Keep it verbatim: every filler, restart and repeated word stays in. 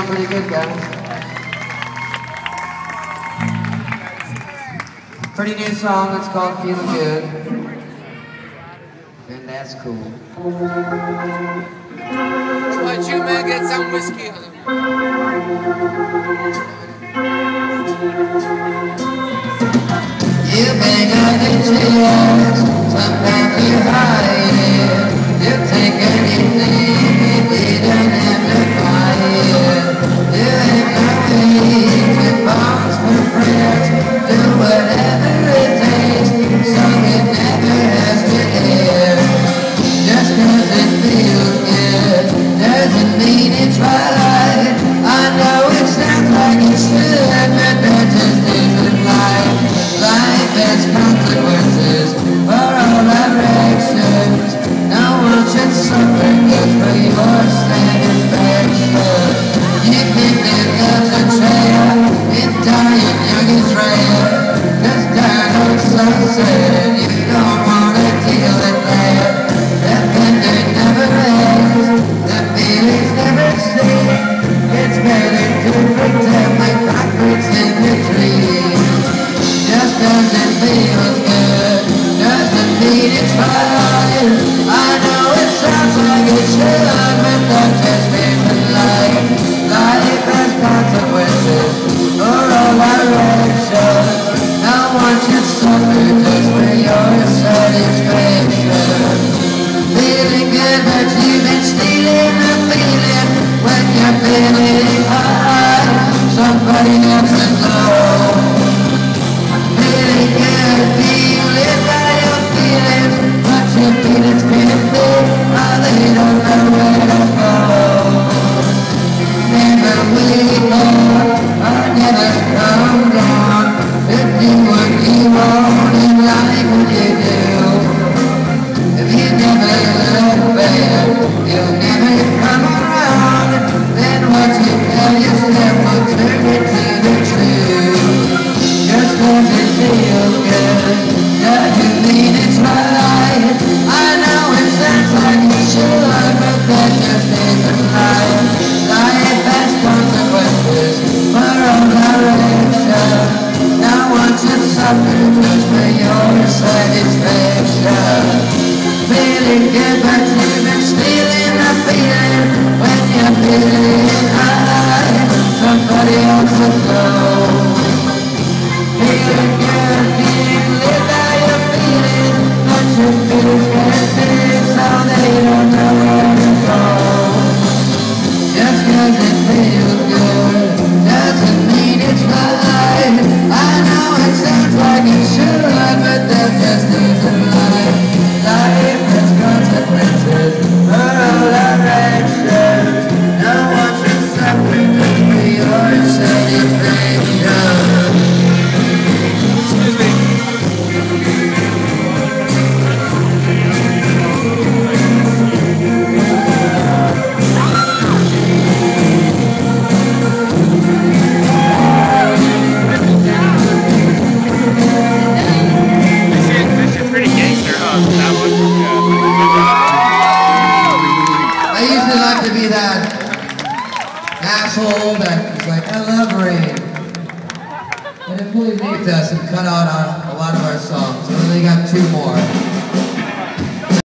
sound pretty good, guys. Pretty new song, it's called Feeling Good. And that's cool. Why don't you man get some whiskey on him? You may not get chills, sometimes you hide it. You take anything, you don't have to fight it. You ain't no need to box for friends. Do whatever it takes, so it never has to end. Just cause it feels good, doesn't mean it's right. I know it sounds like it should, but that just isn't life. Life has consequences for all directions. No one should suffer just for your satisfaction. You think that there's a trail in dying young Israel, cause dying on sunset, you don't wanna deal with that. That thunder never ends, the feelings never cease. It's better to pretend like concrete's in the trees. Just cause it feels good doesn't mean it's right. I know it sounds like it should, but that just isn't life. Life has consequences for all directions. No one should suffer just for your satisfaction. Feeling good, but you've been stealing the feeling when you're feeling high. Somebody else to know. Feeling good, feeling by your feelings, but your feelings can't be, oh, they don't know where to go. Never wake up, or never come down, to do what you want in life when you do. If you never look back, you'll never come around, then what you tell yourself will turn into the truth. Just cause it feels good doesn't mean it's right. I know it sounds like it should, but that just isn't life. Life has consequences for all directions. No one should suffer just for your satisfaction. Feeling good, but you've been stealing the feeling when you're feeling high. Somebody else to go. Feeling good, being lit by your feeling, but your feelings can't be, so they don't know where to go. Just cause it feels good doesn't mean it's right. I know it sounds like it should, but that just isn't life. Life has consequences for all directions. No one should suffer just for your satisfaction. Excuse me. This is pretty gangster, huh? That one? I usually like to be that asshole that's like, I love rain. And it really made us and cut out our, a lot of our songs. So we only got two more.